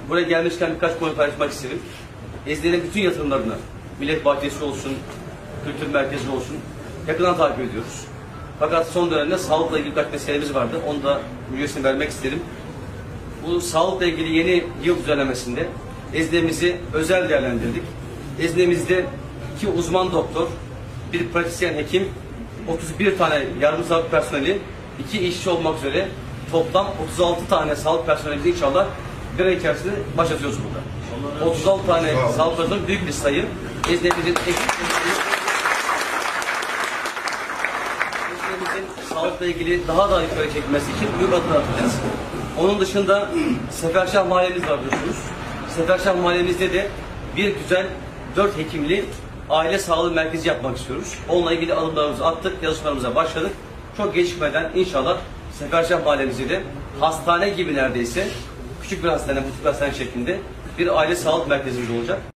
Buraya gelmişken birkaç konu paylaşmak isterim. Ezne'nin bütün yatırımlarını, Millet Bahçesi olsun, Kültür Merkezi olsun, yakından takip ediyoruz. Fakat son dönemde sağlıkla ilgili birkaç meselemiz vardı. Onu da müjdesini vermek isterim. Bu sağlıkla ilgili yeni yıl düzenlemesinde Ezne'mizi özel değerlendirdik. Ezne'mizde 2 uzman doktor, bir pratisyen hekim, 31 tane yardım sağlık personeli, 2 işçi olmak üzere toplam 36 tane sağlık personelimizi inşallah bir ay içerisinde başlatıyoruz burada. 36 tane sağlık personeli büyük bir sayı. Ezne'mizin sağlıkla ilgili daha da yukarı çekilmesi için büyük adımlar atacağız. Onun dışında Seferşah Mahallemiz var biliyorsunuz. Seferşah Mahallemizde de bir güzel 4 hekimli aile sağlığı merkezi yapmak istiyoruz. Onunla ilgili adımlarımızı attık, yazışmalarımıza başladık. Çok gecikmeden inşallah Seferşah Mahallemizde de hastane gibi neredeyse küçük bir hastane, butik bir hastane şeklinde bir aile sağlık merkezimiz olacak.